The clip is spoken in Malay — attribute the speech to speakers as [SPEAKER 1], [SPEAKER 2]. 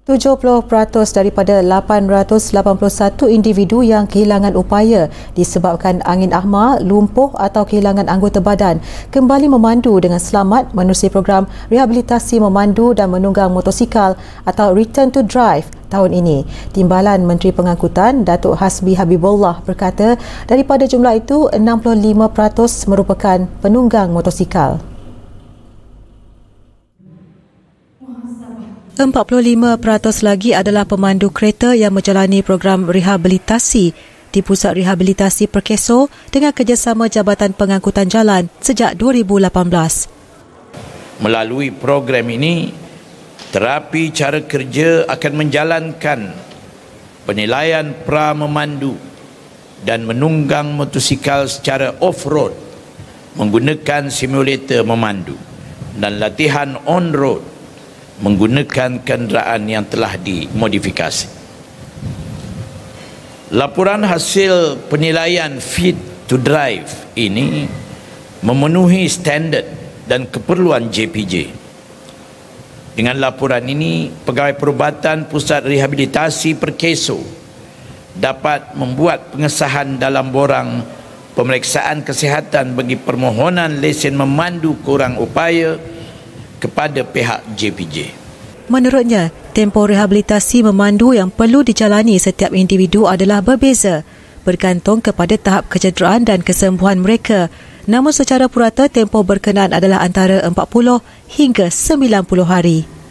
[SPEAKER 1] 70% daripada 881 individu yang kehilangan upaya disebabkan angin ahmar, lumpuh atau kehilangan anggota badan kembali memandu dengan selamat menerusi program rehabilitasi memandu dan menunggang motosikal atau Return to Drive tahun ini. Timbalan Menteri Pengangkutan Datuk Hasbi Habibullah berkata daripada jumlah itu 65% merupakan penunggang motosikal. 45% lagi adalah pemandu kereta yang menjalani program rehabilitasi di Pusat Rehabilitasi Perkeso dengan kerjasama Jabatan Pengangkutan Jalan sejak 2018.
[SPEAKER 2] Melalui program ini, terapi cara kerja akan menjalankan penilaian pra memandu dan menunggang motosikal secara off-road menggunakan simulator memandu dan latihan on-road menggunakan kenderaan yang telah dimodifikasi. Laporan hasil penilaian Fit to Drive ini memenuhi standard dan keperluan JPJ. Dengan laporan ini, Pegawai Perubatan Pusat Rehabilitasi Perkeso dapat membuat pengesahan dalam borang pemeriksaan kesihatan bagi permohonan lesen memandu kurang upaya kepada pihak JPJ.
[SPEAKER 1] Menurutnya, tempoh rehabilitasi memandu yang perlu dijalani setiap individu adalah berbeza, bergantung kepada tahap kecederaan dan kesembuhan mereka. Namun secara purata, tempoh berkenaan adalah antara 40 hingga 90 hari.